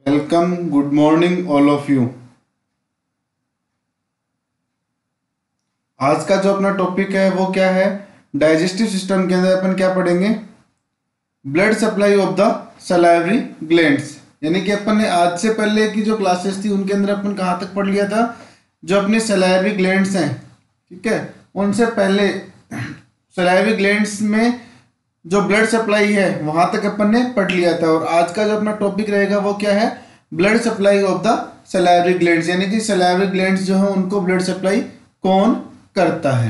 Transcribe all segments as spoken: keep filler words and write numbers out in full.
Welcome, good morning all of you. आज का जो अपना टॉपिक है वो क्या है? डाइजेस्टिव सिस्टम के अंदर अपन क्या पढ़ेंगे? Blood supply of the salivary glands. यानी कि अपन ने आज से पहले की जो क्लासेस थी उनके अंदर अपन कहाँ तक पढ़ लिया था? जो अपने सलाइवरी ग्लैंड्स हैं, ठीक है, उनसे पहले सलाइवरी ग्लैंड्स में जो ब्लड सप्लाई है वहां तक अपन ने पढ़ लिया था। और आज का जो अपना टॉपिक रहेगा वो क्या है? Blood supply of the salivary glands. यानी कि सलाइवरी ग्लैंड्स जो है उनको ब्लड सप्लाई कौन करता है।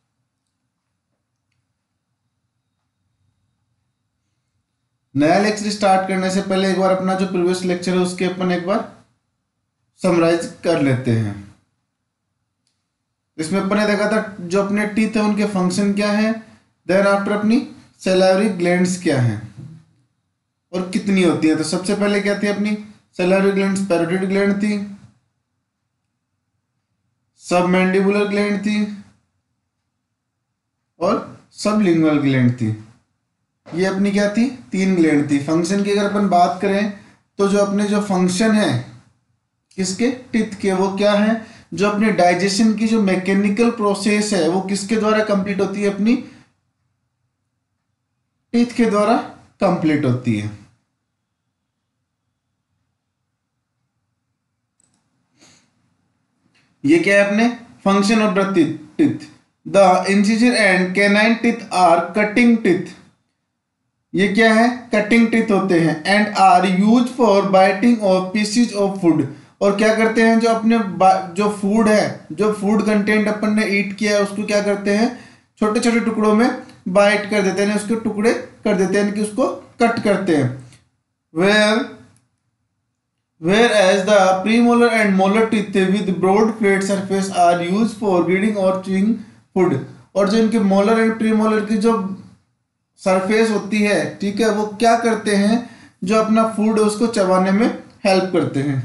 नया लेक्चर स्टार्ट करने से पहले एक बार अपना जो प्रीवियस लेक्चर है उसके अपन एक बार समराइज कर लेते हैं। इसमें अपन ने देखा था जो अपने टीथ है उनके फंक्शन क्या है, देन आफ्टर अपनी सलाइवरी ग्लैंड्स क्या है और कितनी होती है। तो सबसे पहले क्या थी अपनी सलाइवरी ग्लैंड्स? पैरोटिड ग्लैंड थी, सबमैंडिबुलर ग्लैंड थी और सबलिंगुअल ग्लैंड थी। ये अपनी क्या थी? तीन ग्लैंड थी। फंक्शन की अगर अपन बात करें तो जो अपने जो फंक्शन है किसके? टीथ के, वो क्या है? जो अपने डाइजेशन की जो मैकेनिकल प्रोसेस है वो किसके द्वारा कंप्लीट होती है? अपनी टीथ के द्वारा कंप्लीट होती है। ये क्या है अपने function of the teeth? The incisor and canine teeth are cutting teeth. ये क्या है? कटिंग टीथ होते हैं। And are use for biting of pieces of food. और क्या करते हैं? जो अपने जो फूड है, जो फूड कंटेंट अपन ने ईट किया है उसको क्या करते हैं? छोटे छोटे टुकड़ों में बाइट कर देते हैं, उसके टुकड़े कर देते हैं कि उसको कट करते हैं। Where Whereas the premolar and molar teeth with broad flat surface are used for breathing or chewing food। और जो इनके मोलर एंड प्रीमोलर की जो सरफेस होती है, ठीक है, वो क्या करते हैं? जो अपना फूड है उसको चबाने में हेल्प करते हैं।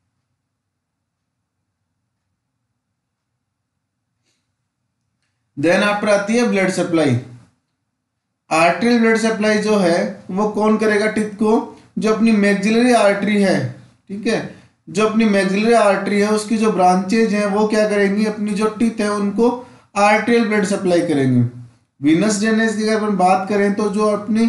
देन आफ्टर आती है blood supply. Arterial blood supply जो है वो कौन करेगा टीथ को? जो अपनी मैक्सिलरी आर्टरी है, ठीक है, जो अपनी मैक्सिलरी आर्टरी है उसकी जो ब्रांचेज हैं वो क्या करेंगी? अपनी जो टीथ है उनको आर्टरियल ब्लड सप्लाई करेंगे। वीनस जेनेस की अगर अपन बात करें तो जो अपनी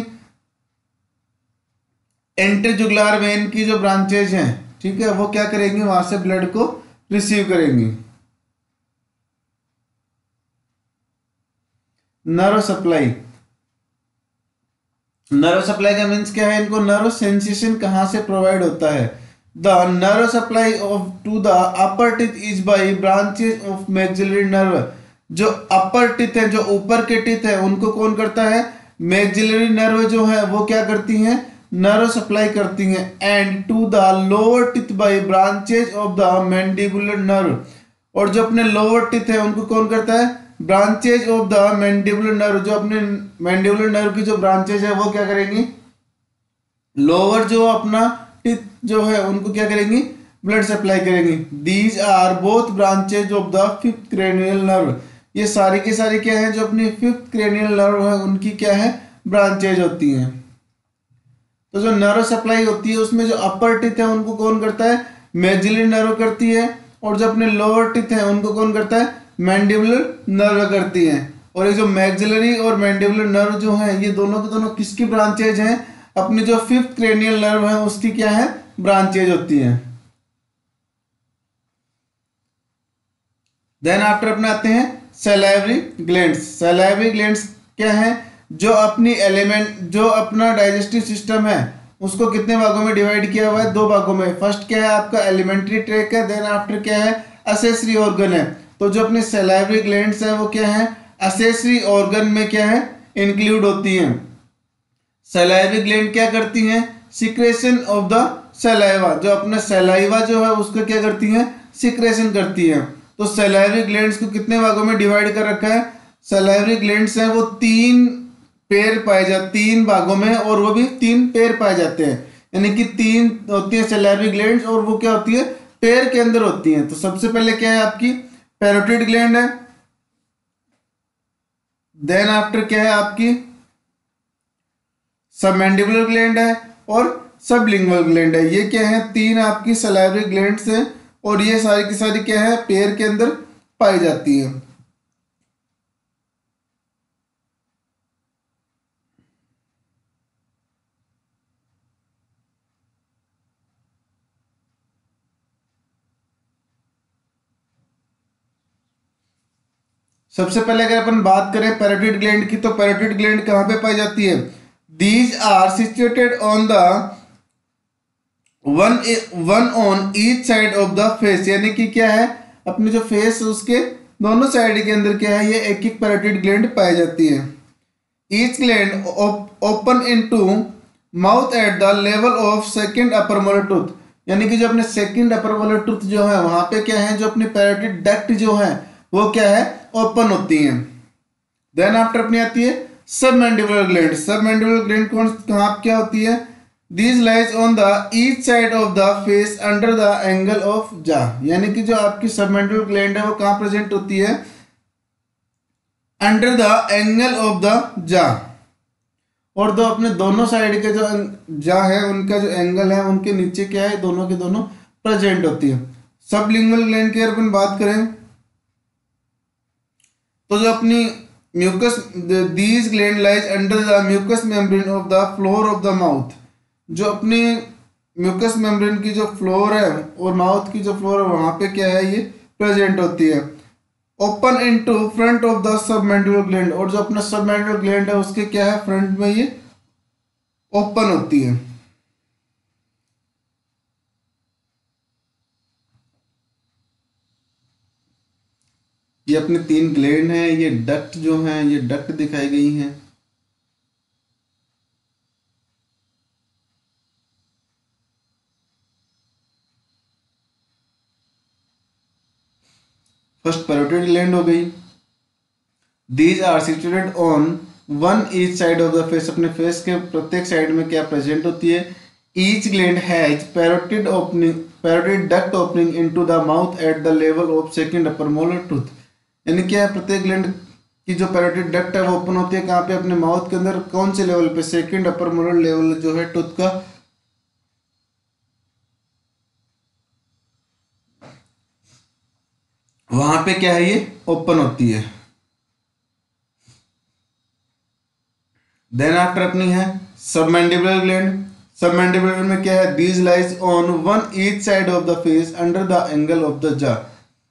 एंट्रीजुगुलर वेन की जो ब्रांचेज हैं, ठीक है, वो क्या करेंगी? वहां से ब्लड को रिसीव करेंगी। Nerve supply. नर्व सप्लाई का मीन्स क्या है? इनको नर्व सेंसेशन कहां से प्रोवाइड होता है? The nerve supply of to the upper teeth is by branches of maxillary nerve. जो अपर टीथ है, जो ऊपर के टीथ है, उनको कौन करता है? मैक्सिलरी नर्व जो है वो क्या करती हैं? नर्व सप्लाई करती हैं। And to the lower teeth by branches of the mandibular nerve. और जो अपने लोअर टीथ है उनको कौन करता है? Branches of the mandibular nerve. जो अपने मैंडिबुलर नर्व की जो ब्रांचेज है वो क्या करेंगी? लोअर जो अपना टीथ जो है उनको क्या करेंगी? ब्लड सप्लाई करेंगी। These are both branches of the fifth cranial nerve. ये सारी की सारी क्या है? जो अपनी फिफ्थ क्रेनियल नर्व है उनकी क्या है? ब्रांचेज होती हैं। तो जो नर्व सप्लाई होती है उसमें जो अपर टीथ है उनको कौन करता है? मैक्सिलरी नर्व करती है। और जो अपने लोअर टीथ है उनको कौन करता है? मैंडिबुलर नर्व करती हैं। और ये जो मैक्सिलरी और मैंडिबुलर नर्व जो है ये दोनों के दोनों किसकी ब्रांचेज हैं? अपनी जो फिफ्थ क्रेनियल नर्व है उसकी क्या है? ब्रांचेज होती हैं। देन आफ्टर अपने आते हैं सलाइवरी ग्लैंड्स। सलाइवरी ग्लैंड्स क्या है? जो अपनी एलिमेंट जो अपना डाइजेस्टिव सिस्टम है उसको कितने भागों में डिवाइड किया हुआ है? दो भागों में। फर्स्ट क्या है आपका? एलिमेंट्री ट्रैक है। देन आफ्टर क्या है? असेसरी ऑर्गन है। तो जो अपने सलाइवरी ग्लैंड्स है वो क्या है? असेसरी ऑर्गन में क्या है? इंक्लूड होती हैं। सलाइवरी ग्लैंड क्या करती हैं? Secretion of the saliva. जो अपना सलाइवा जो है उसको क्या करती हैं? सिक्रेशन करती हैं। तो सलाइवरी ग्लैंड्स को कितने भागों में डिवाइड कर रखा है? सलाइवरी ग्लैंड्स हैं वो तीन पेयर पाए जाते, तीन भागों में, और वो भी तीन पेयर पाए जाते हैं। यानी कि तीन होती है सलाइवरी ग्लैंड्स और वो क्या होती है? पेयर के अंदर होती हैं। तो सबसे पहले क्या है आपकी? पैरोटिड ग्लैंड है। देन आफ्टर क्या है आपकी? सबमैंडिबुलर ग्लैंड है और सबलिंगुअल ग्लैंड है। ये क्या है, तीन आपकी सलाइवरी ग्लैंड्स हैं और ये सारी की सारी क्या है, पेयर के अंदर पाई जाती है। सबसे पहले अगर अपन बात करें पैरोटिड ग्लैंड की, तो पैरोटिड ग्लैंड कहाँ पे पाई जाती है? These are situated on the one one on each side of the face, यानी कि क्या है, अपने जो फेस उसके दोनों साइड के अंदर क्या है, ये एक एक पैरोटिड ग्लैंड पाई जाती है। Each gland open into mouth at the level of second upper molar tooth, यानी कि जो अपने सेकंड अपर मोलर टूथ जो है वहां पे क्या है, जो अपनी पैरोटिड डक्ट जो है वो क्या है, ओपन होती है। देन आफ्टर अपनी आती है सबमैंडिबुलर ग्लैंड। सबमैंडिबुलर ग्लैंड कौन कहाँ क्या होती है? These lies on the each side of the face under the angle of jaw, यानी कि जो आपकी सबमैंडिबुलर ग्लैंड है वो कहाँ प्रेजेंट होती है? Under the angle of the jaw, और दो अपने दोनों साइड के जो जा है उनका जो एंगल है उनके नीचे क्या है, दोनों के दोनों प्रेजेंट होती है। सबलिंगुअल ग्लैंड की अगर अपन बात करें तो जो अपनी mucus these gland lies under the mucus membrane of the floor of the mouth, जो अपनी म्यूकस मेम्ब्रेन की जो फ्लोर है और माउथ की जो फ्लोर है वहां पे क्या है, ये प्रेजेंट होती है। Open into front of the submandibular gland, और जो अपना सबमैंडिबुलर ग्लैंड है उसके क्या है, फ्रंट में ये ओपन होती है। ये अपने तीन ग्लैंड हैं, ये डक्ट जो हैं, ये डक्ट दिखाई गई हैं। फर्स्ट पैरोटिड ग्लैंड हो गई। These are situated on one each side of the face, अपने फेस के प्रत्येक साइड में क्या प्रेजेंट होती है? Each gland has parotid opening parotid duct opening into the mouth at the level of second upper molar tooth, यानी क्या है, प्रत्येक ग्लैंड की जो पैरोटिड डक्ट है वो ओपन होती है कहाँ पे? अपने माउथ के अंदर। कौन से लेवल पे? सेकंड अपर मोलर लेवल जो है टूथ का, वहां पे क्या है, ये ओपन होती है। देन आफ्टर अपनी है सबमैंडिबुलर ग्लैंड। सबमैंडिबुलर में क्या है? These lies on one each side of the face under the angle of the jaw,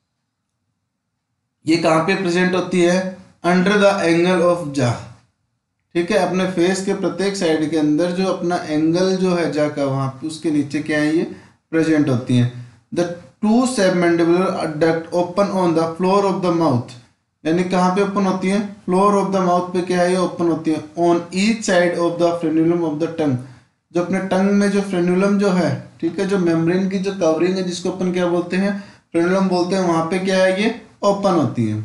ये कहां पे प्रेजेंट होती है? अंडर द एंगल ऑफ जा, ठीक है, अपने फेस के प्रत्येक साइड के अंदर जो अपना एंगल जो है जा का, वहां पे उसके नीचे क्या है, ये प्रेजेंट होती है। The two submandibular duct open on the floor of the mouth, यानी कहाँ पे ओपन होती है? फ्लोर ऑफ द माउथ पे क्या है, ये ओपन होती है। On each side of the frenulum of the tongue, जो अपने टंग में जो फ्रेन्यूलम जो है, ठीक है, जो मेम्ब्रेन की जो कवरिंग है जिसको अपन क्या बोलते हैं, फ्रेन्यूलम बोलते हैं, वहां पे क्या है, ये ओपन होती है।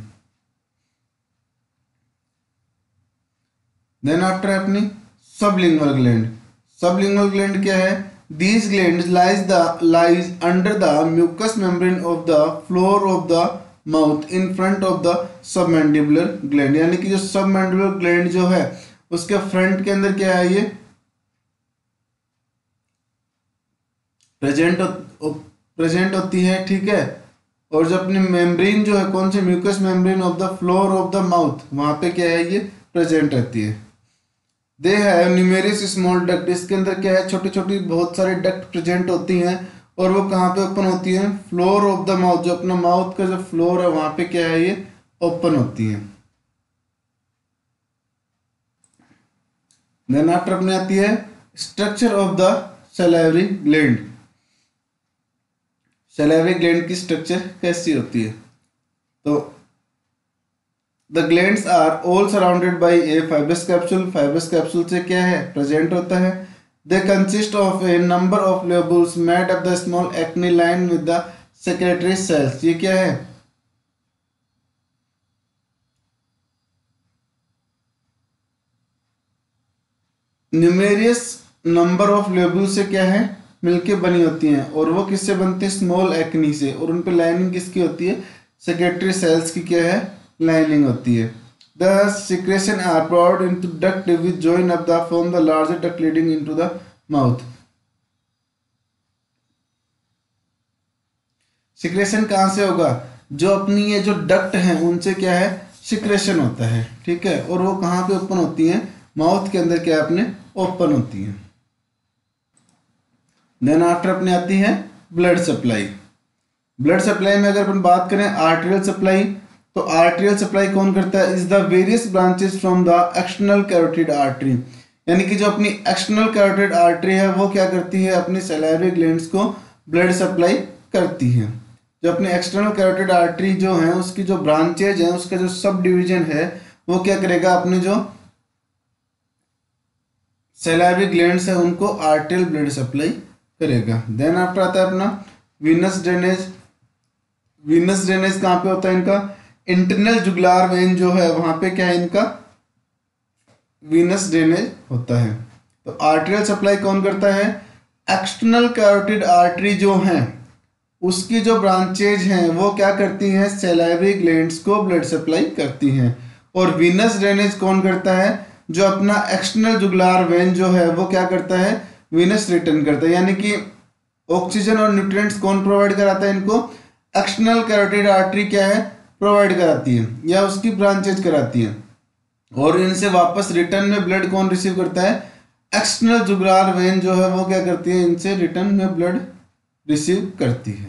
देन आफ्टर है अपनी सबलिंगुअल ग्लैंड। सबलिंगुअल ग्लैंड क्या है? These gland lies the lies under the mucus membrane of the floor of the mouth in front of the submandibular gland, यानी कि जो सबमैंडिबुलर ग्लैंड जो है उसके फ्रंट के अंदर क्या है, ये प्रेजेंट प्रेजेंट होती है, ठीक है। और जो अपनी मेम्ब्रेन जो है, कौन से? Mucus membrane of the floor of the mouth, वहां पे क्या है, ये प्रेजेंट रहती है। They have numerous small duct, इसके अंदर क्या है, छोटी छोटी बहुत सारे डक्ट प्रेजेंट होती हैं, और वो कहाँ पे ओपन होती है? फ्लोर ऑफ द माउथ, जो अपना माउथ का जो फ्लोर है वहां पे क्या है, ये ओपन होती है। देन आफ्टर अपने आती है structure of the salivary gland. Salivary gland की स्ट्रक्चर कैसी होती है? तो the glands are all surrounded by a fibrous capsule, fibrous capsule से क्या है, प्रेजेंट होता है। They consist of a number of lobules made up the small acini line with the secretory cells, ये क्या है, न्यूमेरियस नंबर ऑफ लोब्यूल से क्या है, मिलके बनी होती हैं, और वो किससे बनते हैं? स्मॉल एक्नी से, और उन पे लाइनिंग किसकी होती है? सेक्रेटरी सेल्स की क्या है, लाइनिंग होती है। The secretion are poured into duct which join up the form the larger duct leading into the mouth, secretion कहाँ से होगा, जो अपनी ये जो डक्ट हैं उनसे क्या है सिक्रेशन होता है, ठीक है। और वो कहाँ पे ओपन होती हैं, माउथ के अंदर क्या अपने ओपन होती हैं। देन आफ्टर अपने आती है ब्लड सप्लाई। ब्लड सप्लाई में अगर अपन बात करें आर्टेरियल सप्लाई, तो आर्टेरियल सप्लाई कौन करता है, is the various branches from the external carotid artery, यानी कि जो अपनी एक्सटर्नल कैरोटिड आर्टरी है वो क्या करती है, अपनी सैलिवरी ग्लैंड्स को ब्लड सप्लाई करती है। जो अपनी एक्सटर्नल कैरोटिड आर्टरी जो है उसकी जो ब्रांचेज है, उसका जो सब डिवीजन है वो क्या करेगा, अपने जो सैलिवरी ग्लैंड्स है उनको आर्टेरियल ब्लड सप्लाई करेगा। देन आफ्टर आता है अपना वीनस ड्रेनेज। वीनस ड्रेनेज कहाँ पे होता है इनका, इंटरनल जुगुलार वेन जो है वहां पे क्या है इनका वीनस ड्रेनेज होता है। तो आर्टेरियल सप्लाई कौन करता है, एक्सटर्नल कैरोटिड आर्टरी जो है उसकी जो ब्रांचेज हैं वो क्या करती हैं, सैलिवरी ग्लैंड्स को ब्लड सप्लाई करती हैं। और वीनस ड्रेनेज कौन करता है, जो अपना एक्सटर्नल जुगुलार वेन जो है वो क्या करता है, वीनस रिटर्न करता है, यानी कि ऑक्सीजन और न्यूट्रिएंट्स कौन प्रोवाइड कराता है इनको, एक्सटर्नल कैरोटिड आर्टरी क्या है प्रोवाइड कराती है या उसकी ब्रांचेज कराती है। और इनसे वापस रिटर्न में ब्लड कौन रिसीव करता है, एक्सटर्नल जुगुलार वेन जो है वो क्या करती है, इनसे रिटर्न में ब्लड रिसीव करती है।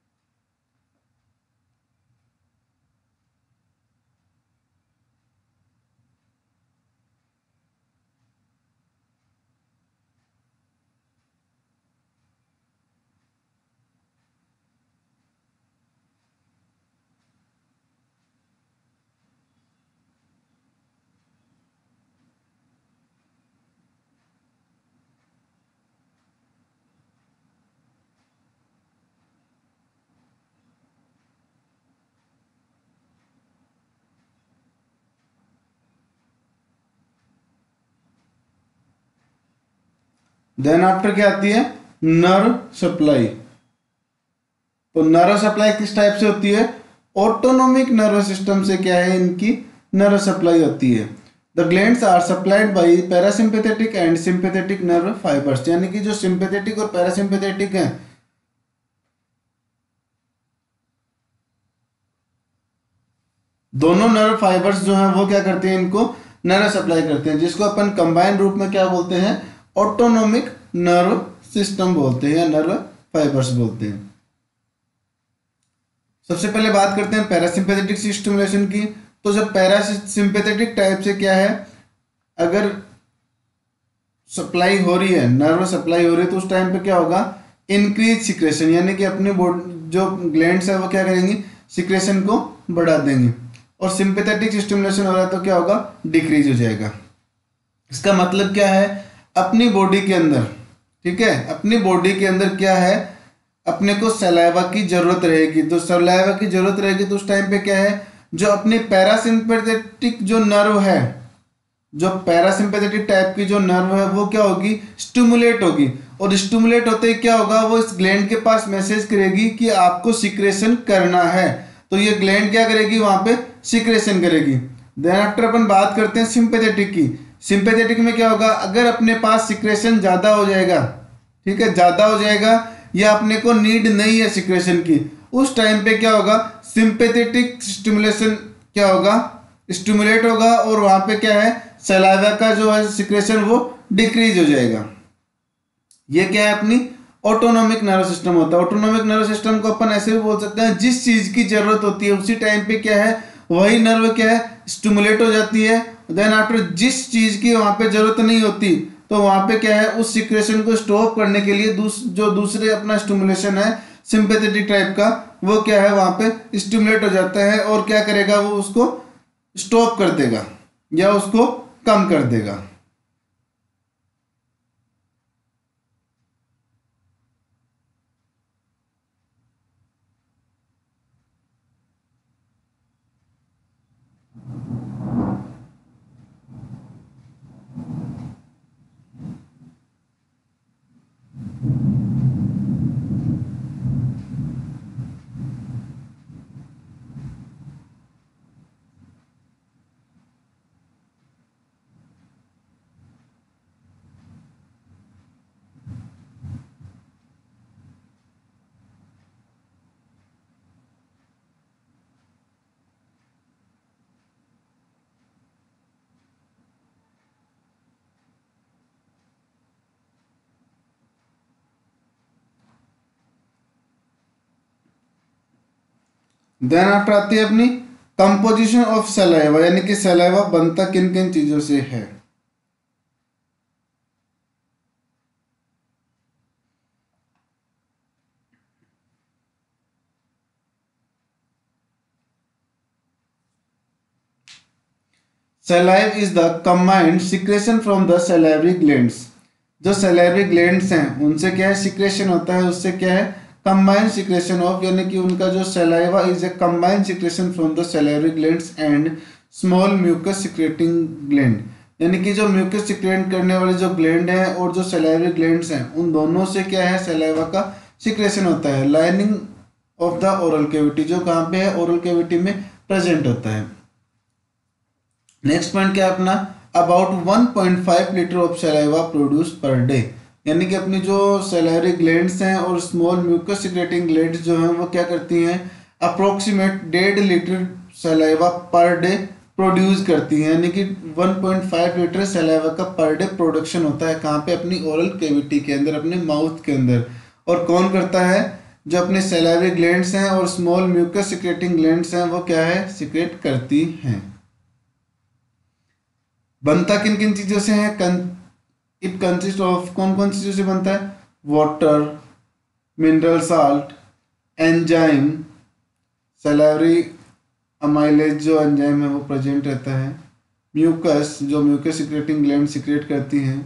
देन आफ्टर क्या आती है नर्व सप्लाई। तो नर्व सप्लाई किस टाइप से होती है, ऑटोनोमिक नर्व सिस्टम से क्या है इनकी नर्व सप्लाई होती है। The glands are supplied by parasympathetic and sympathetic nerve fibres, यानी कि जो सिंपैथेटिक और पैरासिम्पैथेटिक हैं दोनों नर्व फाइबर्स जो हैं वो क्या करते हैं, इनको नर्व सप्लाई करते हैं, जिसको अपन कंबाइंड रूप में क्या बोलते हैं, ऑटोनोमिक नर्व सिस्टम बोलते हैं या नर्व फाइबर्स बोलते हैं। सबसे पहले बात करते हैं पैरासिम्पैथेटिक स्टिमुलेशन की। तो जब पैरासिम्पैथेटिक टाइप से क्या है, अगर सप्लाई हो रही है, नर्व सप्लाई हो रही है, तो उस टाइम पे क्या होगा, इंक्रीज सिक्रेशन, यानी कि अपने बॉडी जो ग्लैंड्स है वो क्या करेंगी, सिक्रेशन को बढ़ा देंगे। और सिंपैथेटिक स्टिमुलेशन हो रहा है तो क्या होगा, डिक्रीज हो जाएगा। इसका मतलब क्या है, अपनी बॉडी के अंदर, ठीक है, अपनी बॉडी के अंदर क्या है, अपने को सलाइवा की जरूरत रहेगी। तो सलाइवा की जरूरत रहेगी तो उस टाइम पे क्या है, जो अपनी पैरासिम्पैथेटिक जो नर्व है, जो पैरासिम्पैथेटिक टाइप की जो नर्व है वो क्या होगी, स्टिमुलेट होगी। और स्टिमुलेट होते ही क्या होगा, वो इस ग्लैंड के पास मैसेज करेगी कि आपको सिक्रेशन करना है। तो ये ग्लैंड क्या करेगी, वहां पे सिक्रेशन करेगी। देन आफ्टर अपन बात करते हैं सिंपैथेटिक की। सिंपैथेटिक में क्या होगा, अगर अपने पास सिक्रेशन ज्यादा हो जाएगा, ठीक है, ज्यादा हो जाएगा या अपने को नीड नहीं है सिक्रेशन की, उस टाइम पे क्या होगा, सिंपैथेटिक स्टिमुलेशन क्या होगा, स्टिमुलेट होगा और वहां पे क्या है, सलाइवा का जो है सिक्रेशन वो डिक्रीज हो जाएगा। ये क्या है, अपनी ऑटोनोमिक नर्व सिस्टम होता है। ऑटोनोमिक नर्व सिस्टम को अपन ऐसे भी बोल सकते हैं, जिस चीज की जरूरत होती है उसी टाइम पे क्या है, वही नर्व क्या है, स्टिमुलेट हो जाती है। देन आफ्टर जिस चीज की वहां पे जरूरत नहीं होती तो वहां पे क्या है, उस सिक्रेशन को स्टॉप करने के लिए दूस, जो दूसरे अपना स्टिमुलेशन है सिंपैथेटिक टाइप का, वो क्या है, वहां पे स्टिमुलेट हो जाता है और क्या करेगा, वो उसको स्टॉप कर देगा या उसको कम कर देगा। देन आफ्टर आती है अपनी कंपोजिशन ऑफ सलाइवा, यानी कि सलाइवा बनता किन किन चीजों से है। Saliva is the combined secretion from the salivary glands. जो सलाइवरी ग्लैंड्स हैं उनसे क्या है सिक्रेशन होता है, उससे क्या है कंबाइंड सिक्रेशन ऑफ, यानी कि उनका जो saliva is a combined secretion from the salivary glands and small mucus secreting gland, यानी कि जो म्यूकस सिक्रेट करने वाले जो ग्लैंड हैं और जो सलाइवरी ग्लैंड्स हैं उन दोनों से क्या है सलाइवा का सिक्रेशन होता है। Lining of the oral cavity, जो कहाँ पे है ओरल कैविटी में प्रेजेंट होता है। नेक्स्ट पॉइंट क्या है अपना, about one point five litre of saliva produce per day, यानी कि अपनी जो सलाइवरी ग्लैंड्स हैं और स्मॉल म्यूकस सिक्रेटिंग ग्लैंड्स जो हैं वो क्या करती हैं अप्रोक्सीमेट डेढ़ litre saliva per day produce करती हैं, यानी कि one point five litre saliva का पर डे प्रोडक्शन होता है कहाँ पे अपनी ओरल कैविटी के अंदर, अपने माउथ के अंदर। और कौन करता है, जो अपने सलाइवरी ग्लैंड्स हैं और स्मॉल म्यूकस सिक्रेटिंग ग्लैंड्स हैं वो क्या है सिक्रेट करती हैं। बनता किन किन चीजों से है, इट कंसिस्ट ऑफ, कौन कौन चीजों से बनता है, water, mineral salt, enzyme, salivary amylase जो एंजाइम है वो प्रेजेंट रहता है, म्यूकस जो म्यूकस सिक्रेटिंग ग्लैंड सिक्रेट करती हैं,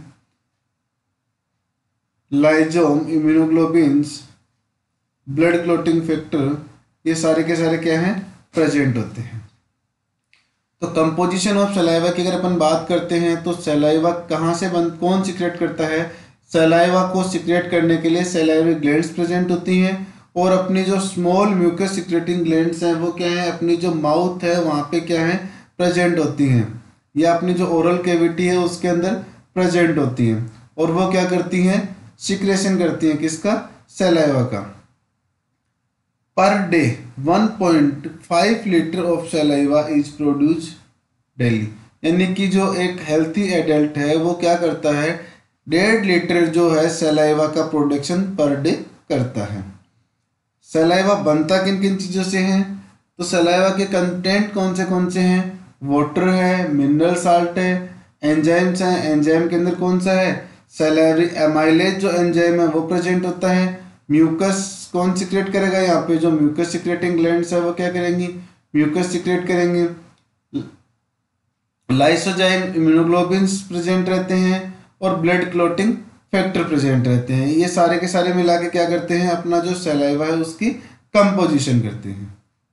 lysozyme, immunoglobulins, blood clotting factor, ये सारे के सारे क्या हैं प्रेजेंट होते हैं। तो कंपोजिशन ऑफ सलाइवा की अगर अपन बात करते हैं तो सलाइवा कहाँ से बन कौन सिक्रेट करता है, सलाइवा को सिक्रेट करने के लिए सलाइवरी ग्लैंड्स प्रेजेंट होती हैं और अपनी जो स्मॉल म्यूकस सिक्रेटिंग ग्लैंड्स हैं वो क्या है अपनी जो माउथ है वहाँ पे क्या है प्रेजेंट होती हैं, या अपनी जो ओरल कैविटी है उसके अंदर प्रेजेंट होती हैं और वो क्या करती हैं सिक्रेशन करती हैं किसका, सलाइवा का। Per day one point five litre of saliva is produce daily, यानी कि जो एक हेल्थी एडल्ट है वो क्या करता है डेढ़ लीटर जो है सलाइवा का प्रोडक्शन पर डे करता है। सलाइवा बनता किन किन चीज़ों से है, तो सलाइवा के कंटेंट कौन से कौन से हैं, वाटर है, मिनरल साल्ट है, एंजाइम्स हैं, एंजाइम के अंदर कौन सा है सलाइवरी एमाइलेज जो एंजाइम है वो प्रेजेंट होता है, म्यूकस कौन सिक्रेट करेगा यहाँ पे जो म्यूकस सिक्रेटिंग ग्लैंड्स है वो क्या करेंगी म्यूकस सिक्रेट करेंगे, लाइसोजाइम इम्यूनोग्लोबिन्स प्रेजेंट रहते हैं और ब्लड क्लोटिंग फैक्टर प्रेजेंट रहते हैं। ये सारे के सारे मिला के क्या करते हैं अपना जो सलाइवा है उसकी कंपोजिशन करते हैं।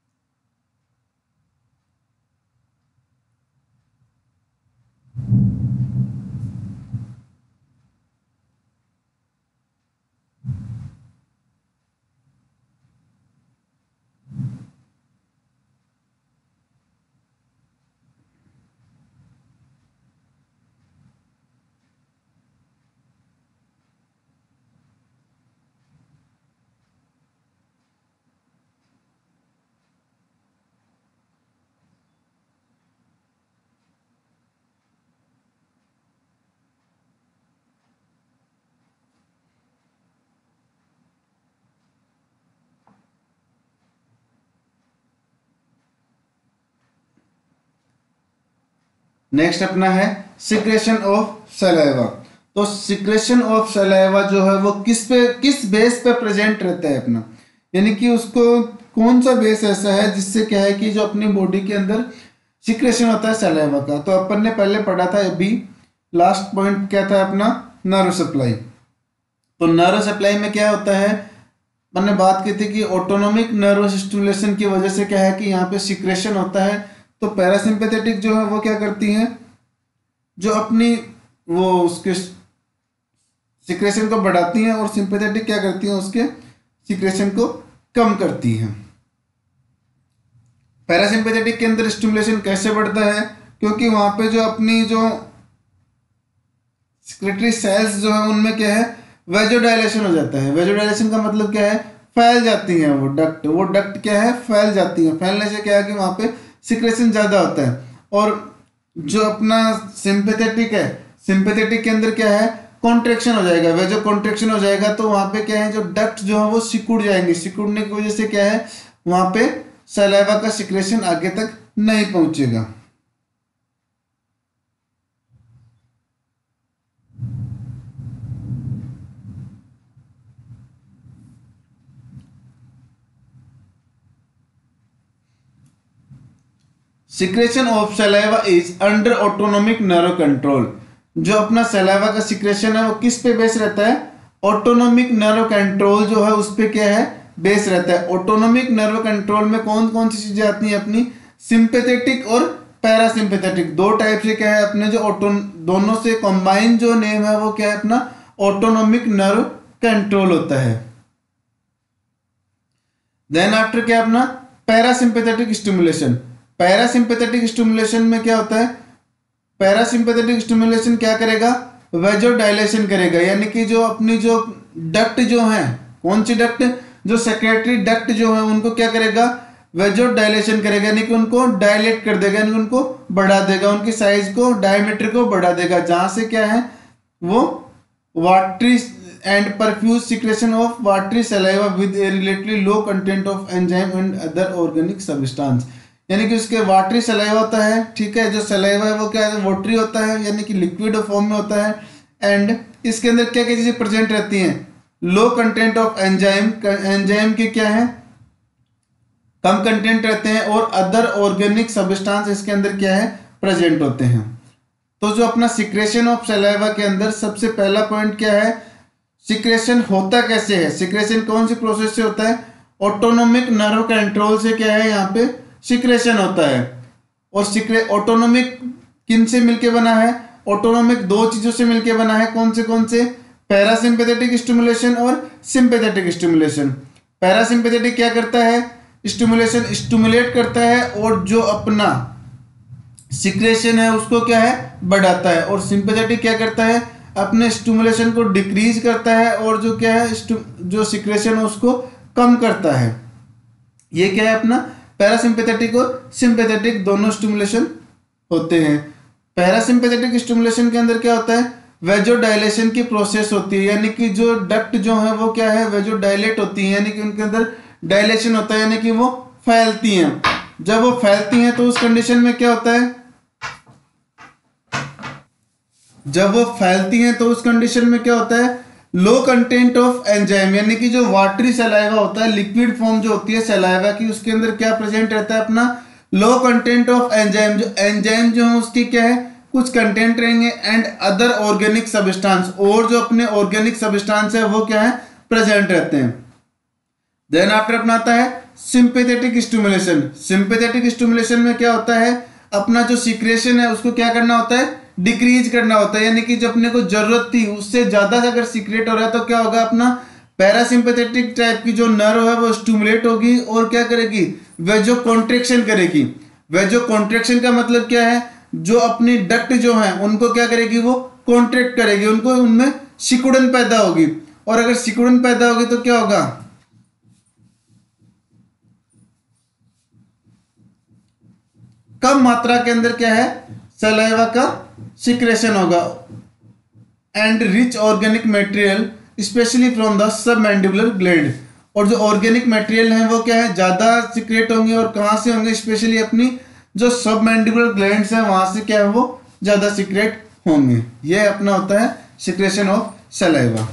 नेक्स्ट अपना है सिक्रेशन ऑफ सलाइवा। तो सिक्रेशन ऑफ सलाइवा जो है वो किस पे किस बेस पे प्रेजेंट रहता है अपना, यानी कि उसको कौन सा बेस ऐसा है जिससे क्या है कि जो अपनी बॉडी के अंदर सिक्रेशन होता है सलाइवा का। तो अपन ने पहले पढ़ा था अभी लास्ट पॉइंट क्या था अपना नर्व सप्लाई। तो नर्व सप्लाई में क्या होता है अपन ने बात की थी कि ऑटोनोमिक नर्व स्टिमुलेशन की वजह से क्या है कि यहाँ पे सिक्रेशन होता है। तो पैरासिम्पैथेटिक जो है वो क्या करती हैं जो अपनी वो उसके सिक्रेशन को बढ़ाती हैं और सिंपैथेटिक क्या करती हैं उसके सिक्रेशन को कम करती हैं। पैरासिम्पैथेटिक के अंदर स्टिमुलेशन कैसे बढ़ता है, क्योंकि वहां पे जो अपनी जो सिक्रेटरी सेल्स जो है उनमें क्या है वेजोडाइलेशन हो जाता है। वेजोडाइलेशन का मतलब क्या है फैल जाती हैं वो डक्ट वो डक्ट क्या है फैल जाती हैं। फैलने से क्या है कि वहां पे सिक्रेशन ज़्यादा होता है। और जो अपना सिंपैथेटिक है सिंपैथेटिक के अंदर क्या है कॉन्ट्रेक्शन हो जाएगा। वेजो कॉन्ट्रेक्शन हो जाएगा तो वहां पे क्या है जो डक्ट जो है वो सिकुड़ जाएंगे। सिकुड़ने की वजह से क्या है वहां पे सलाइवा का सिक्रेशन आगे तक नहीं पहुंचेगा। Secretion of saliva is under autonomic nerve control. जो अपना सलाइवा का सिक्रेशन है वो किस पे बेस रहता है? ऑटोनोमिक नर्व कंट्रोल जो है उस पे क्या है? बेस रहता है। ऑटोनोमिक नर्व कंट्रोल में कौन कौन सी चीजें आती हैं अपनी? सिंपैथेटिक और पैरासिम्पैथेटिक दो टाइप से क्या है अपने जो ऑटो दोनों से कंबाइन जो नेम है वो क्या है अपना? ऑटोनोमिक नर्व कंट्रोल होता है। देन आफ्टर क्या अपना? Parasympathetic stimulation. पैरासिम्पैथेटिक स्टिमुलेशन में क्या होता है? पैरासिम्पैथेटिक स्टिमुलेशन क्या करेगा? वेजोडाइलेशन करेगा, यानी कि जो अपनी जो डक्ट जो है, कौन सी डक्ट? जो सेक्रेटरी डक्ट जो है उनको क्या करेगा? वेजोडाइलेशन करेगा, यानी कि उनको डायलेट कर देगा, यानी उनको बढ़ा देगा, उनकी साइज को, डायमीटर को बढ़ा देगा, जहां से क्या है वो watery and profuse secretion of watery saliva with a relatively low content of enzyme and other organic substance. यानी कि उसके वाटरी सलाइवा होता है, ठीक है, जो सलाइवा है वो क्या है? वाटरी होता है, यानी कि लिक्विड फॉर्म में होता है। एंड इसके अंदर क्या क्या चीजें प्रेजेंट रहती हैं? Low content of enzyme, enzyme के क्या है? कम कंटेंट रहते हैं, और अदर ऑर्गेनिक सब्सटेंस इसके अंदर क्या है? प्रेजेंट होते हैं। तो जो अपना सिक्रेशन ऑफ सलाइवा के अंदर सबसे पहला पॉइंट क्या है? सिक्रेशन होता कैसे है? सिक्रेशन कौन सी प्रोसेस से होता है? ऑटोनोमिक नर्व कंट्रोल से क्या है यहाँ पे सिक्रेशन होता है। और सिक्रे ऑटोनोमिक किन से मिलके बना है? ऑटोनोमिक दो चीजों से मिलके बना है। कौन से कौन से? पैरासिम्पैथेटिक स्टिमुलेशन और सिंपैथेटिक स्टिमुलेशन। पैरासिम्पैथेटिक क्या करता है? स्टिमुलेशन स्टिमुलेट करता है, और जो अपना सिक्रेशन है उसको क्या है? बढ़ाता है। और सिंपैथेटिक क्या करता है? अपने स्टिमुलेशन को डिक्रीज करता है, और जो क्या है जो सिक्रेशन है उसको कम करता है। ये क्या है अपना? पैरासिम्पैथेटिक और सिंपैथेटिक दोनों स्टिमुलेशन होते हैं। पैरासिम्पैथेटिक स्टिमुलेशन के अंदर क्या होता है? वेजोडाइलेशन की प्रोसेस होती है, यानी कि जो डक्ट जो है वो क्या है? वेजोडाइलेट होती है, यानी कि उनके अंदर डायलेशन होता है, यानी कि वो फैलती हैं। जब वो फैलती हैं तो उस कंडीशन में क्या होता है? जब वो फैलती हैं तो उस कंडीशन में क्या होता है? लो कंटेंट ऑफ एंजाइम, यानी कि जो वाटरी सलाइवा होता है, लिक्विड फॉर्म जो होती है सलाइवा की, उसके अंदर क्या प्रेजेंट रहता है अपना? Low content of enzyme. जो एंजाइम जो है उसकी क्या है? कुछ कंटेंट रहेंगे, एंड अदर ऑर्गेनिक सब्सटेंस, और जो अपने ऑर्गेनिक सब्सटेंस है वो क्या है? प्रेजेंट रहते हैं। देन आफ्टर अपना आता है सिंपैथेटिक स्टिमुलेशन। सिंपैथेटिक स्टिमुलेशन में क्या होता है? अपना जो सिक्रेशन है उसको क्या करना होता है? डिक्रीज करना होता है, यानी कि जो अपने को जरूरत थी उससे ज्यादा अगर सीक्रेट हो रहा है तो क्या होगा? अपना पैरासिम्पैथेटिक टाइप की जो नर्व है वो स्टिमुलेट होगी, और क्या करेगी? वेजो कॉन्ट्रैक्शन करेगी। वेजो कॉन्ट्रैक्शन का मतलब क्या है? जो अपनी डक्ट जो है उनको क्या करेगी? वो कॉन्ट्रैक्ट करेगी, उनको उनमें सिकुड़न पैदा होगी, और अगर सिकुड़न पैदा होगी तो क्या होगा? कम मात्रा के अंदर क्या है? सलाइवा का सिक्रेशन होगा, and rich organic material specially from the submandibular gland. और जो ऑर्गेनिक मटेरियल है वो क्या है? ज्यादा सिक्रेट होंगे, और कहां से होंगे? स्पेशली अपनी जो सबमैंडिबुलर ग्लैंड्स हैं वहां से क्या है वो ज्यादा सिक्रेट होंगे। ये अपना होता है secretion of saliva.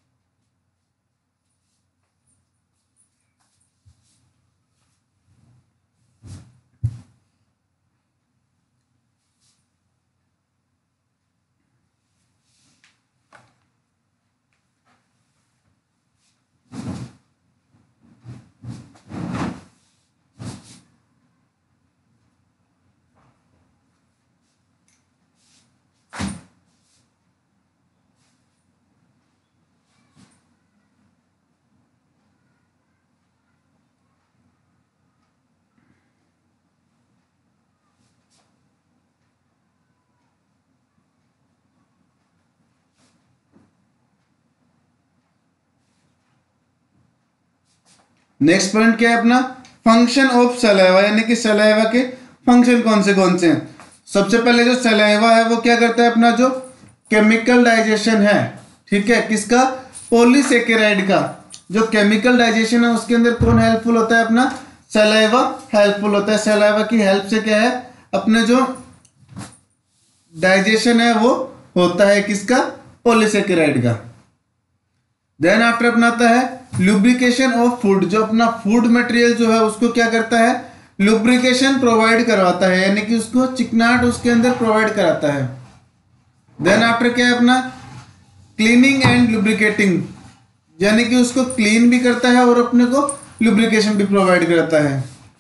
Next point क्या है अपना? फंक्शन ऑफ सलाइवा, यानी कि सलाइवा के फंक्शन कौन से कौन से हैं? सबसे पहले जो सलाइवा है वो क्या करता है? अपना जो केमिकल डाइजेशन है, ठीक है, किसका? पॉलीसेकेराइड का। जो केमिकल डाइजेशन है उसके अंदर कौन हेल्पफुल होता है? अपना सलाइवा हेल्पफुल होता है। सलाइवा की हेल्प से क्या है, अपने जो डाइजेशन है वो होता है किसका, पॉलीसेकेराइड का। देन आफ्टर अपना आता है लुब्रिकेशन ऑफ फूड, जो अपना फूड मटेरियल जो है उसको क्या करता है, लुब्रिकेशन प्रोवाइड करवाता है, यानी कि उसको चिकनाहट उसके अंदर प्रोवाइड कराता है। देन आफ्टर क्या है अपना क्लीनिंग एंड लुब्रिकेटिंग, यानी कि उसको क्लीन भी करता है और अपने को लुब्रिकेशन भी प्रोवाइड कराता है।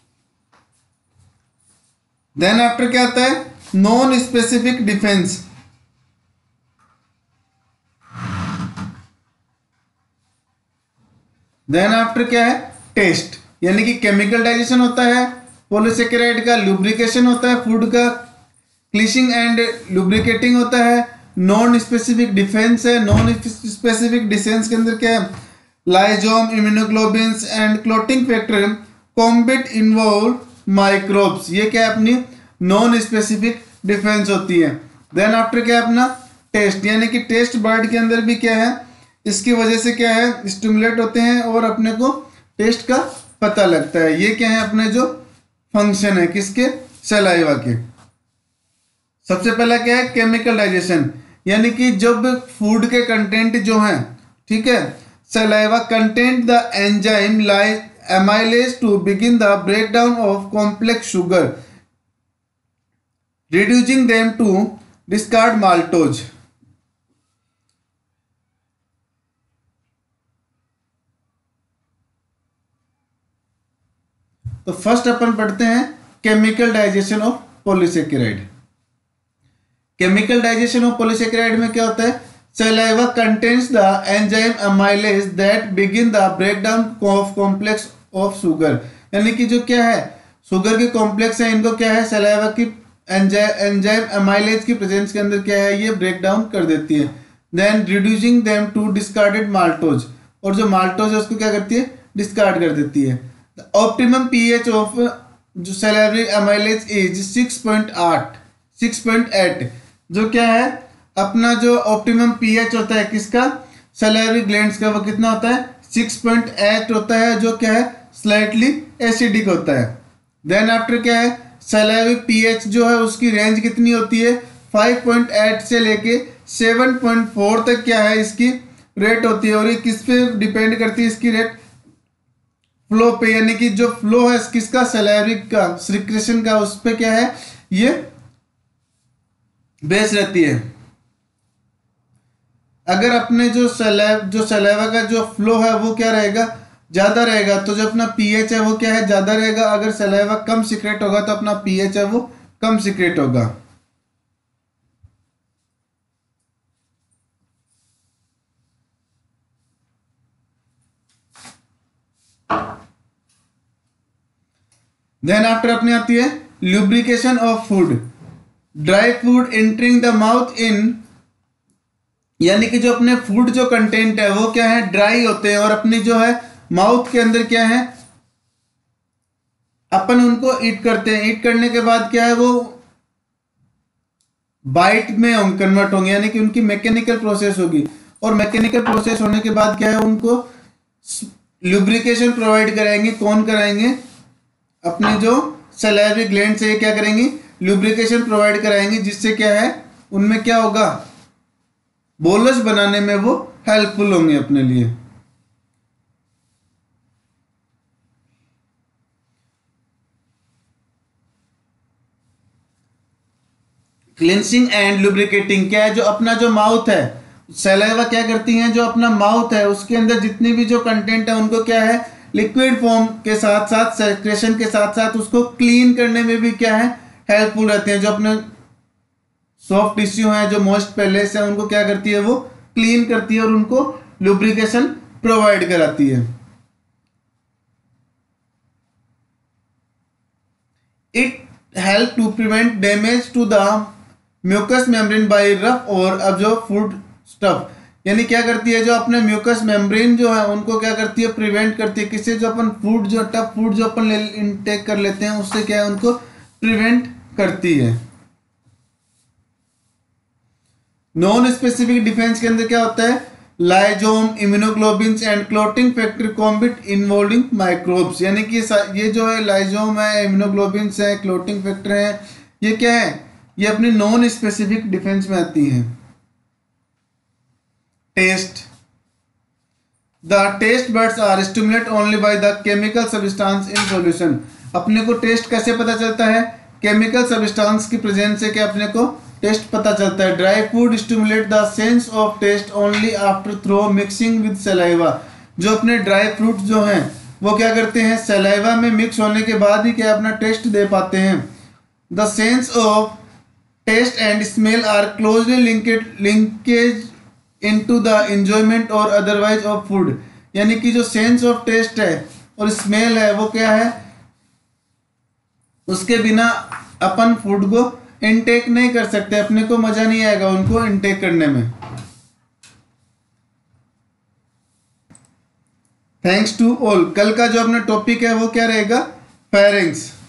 देन आफ्टर क्या आता है non specific defence, then after क्या है टेस्ट, यानी कि केमिकल डाइजेशन होता है पॉलीसेकेराइड का, लुब्रिकेशन होता है फूड का, क्लीशिंग एंड लुब्रिकेटिंग होता है, नॉन स्पेसिफिक डिफेंस है। नॉन स्पेसिफिक डिफेंस के अंदर क्या है, lysozyme, immunoglobulins and clotting factor, combat involve microbes, ये क्या है अपनी नॉन स्पेसिफिक डिफेंस होती है। देन आफ्टर क्या है अपना टेस्ट, यानी कि टेस्ट बर्ड के अंदर भी क्या है, इसकी वजह से क्या है स्टिमुलेट होते हैं और अपने को टेस्ट का पता लगता है। ये क्या है अपने जो फंक्शन है किसके, सलाइवा के। सबसे पहला क्या है केमिकल डाइजेशन, यानी कि जब फूड के कंटेंट जो हैं, ठीक है, saliva content the enzyme like amylase to begin the breakdown of complex sugar, reducing them to discard maltose। तो फर्स्ट अपन पढ़ते हैं chemical digestion of polysaccharide. Chemical digestion of polysaccharide में क्या होता है, saliva contains the enzyme amylase that begin the breakdown of complex of sugar, यानी कि जो क्या है शुगर के कॉम्प्लेक्स है इनको क्या है सलाइवा की एंजाइम अमाइलेज की प्रेजेंस के अंदर क्या है ये ब्रेक डाउन कर देती है। Then reducing them to discarded maltose, और जो माल्टोज है उसको क्या करती है डिस्कार्ड कर देती है। द ऑप्टिमम पीएच ऑफ जो salivary amylase is six point आठ सिक्स पॉइंट एट, जो क्या है अपना जो ऑप्टिमम पीएच होता है किसका सैलरी ग्लैंड्स का, वो कितना होता है सिक्स पॉइंट एट होता है, जो क्या है स्लाइटली एसिडिक होता है। देन आफ्टर क्या है सैलरी पीएच जो है उसकी रेंज कितनी होती है फाइव पॉइंट एट से लेके सेवन पॉइंट फोर तक क्या है इसकी रेट होती है। और ये किस पे डिपेंड करती है इसकी रेट, फ्लो पे, यानी कि जो फ्लो है किसका सैलरी का सिक्रेशन का, उस पे क्या है ये बेस रहती है। अगर अपने जो सैलैव जो सैलैवा का जो फ्लो है वो क्या रहेगा ज्यादा रहेगा, तो जो अपना पीएच है वो क्या है ज्यादा रहेगा। अगर सैलैवा कम सीक्रेट होगा तो अपना पीएच है वो कम सीक्रेट होगा। देन आफ्टर अपनी आती है lubrication of food, dry food entering the mouth in, यानी कि जो अपने फूड जो कंटेंट है वो क्या है ड्राई होते हैं और अपनी जो है माउथ के अंदर क्या है अपन उनको ईट करते हैं। ईट करने के बाद क्या है वो बाइट में हम कन्वर्ट होंगे, यानी कि उनकी मैकेनिकल प्रोसेस होगी, और मैकेनिकल प्रोसेस होने के बाद क्या है उनको लुब्रिकेशन प्रोवाइड कराएंगे। कौन कराएंगे, अपने जो सैलिवरी ग्लैंड से क्या करेंगे लुब्रिकेशन प्रोवाइड कराएंगे, जिससे क्या है उनमें क्या होगा बोलस बनाने में वो हेल्पफुल होंगे अपने लिए। क्लिनसिंग एंड लुब्रिकेटिंग क्या है, जो अपना जो माउथ है सैलाइवा क्या करती हैं, जो अपना माउथ है उसके अंदर जितनी भी जो कंटेंट है उनको क्या है लिक्विड फॉर्म के साथ साथ सेक्रेशन के साथ साथ उसको क्लीन करने में भी क्या है हेल्पफुल रहते हैं। जो अपने सॉफ्ट टिश्यू है जो मॉइस्ट पैलेस है उनको क्या करती है वो क्लीन करती है और उनको लुब्रिकेशन प्रोवाइड कराती है। It help to prevent damage to the mucus membrane by rough और अब्जॉर्ब फूड स्टफ, यानी क्या करती है जो अपने म्यूकस मेम्ब्रेन जो है उनको क्या करती है प्रिवेंट करती है किससे, जो अपन फूड जो टफ फूड जो अपन इनटेक कर लेते हैं उससे क्या है उनको प्रिवेंट करती है। नॉन स्पेसिफिक डिफेंस के अंदर क्या होता है lysozyme, immunoglobulins and clotting factor combat involving microbes. यानी कि ये जो है लाइजोम है, इम्यूनोग्लोबिन्स है, क्लोटिंग फैक्टर है, ये क्या है, ये अपनी नॉन स्पेसिफिक डिफेंस में आती हैं। Taste, the taste buds are stimulate only by the chemical substance in solution. अपने को टेस्ट कैसे पता चलता है, केमिकल सब्सटेंस की प्रेजेंस से क्या अपने को टेस्ट पता चलता है। Dry food stimulate the sense of taste only after through mixing with saliva. जो अपने ड्राई फ्रूट जो हैं वो क्या करते हैं, सलाइवा में मिक्स होने के बाद ही क्या अपना टेस्ट दे पाते हैं। The sense of taste and smell are closely linked linkage into the enjoyment और अदरवाइज ऑफ फूड। यानी कि जो सेंस ऑफ टेस्ट है और स्मेल है वो क्या है, उसके बिना अपन फूड को इनटेक नहीं कर सकते, अपने को मजा नहीं आएगा उनको इनटेक करने में। Thanks to all. कल का जो अपना टॉपिक है वो क्या रहेगा, फेरिंग्स।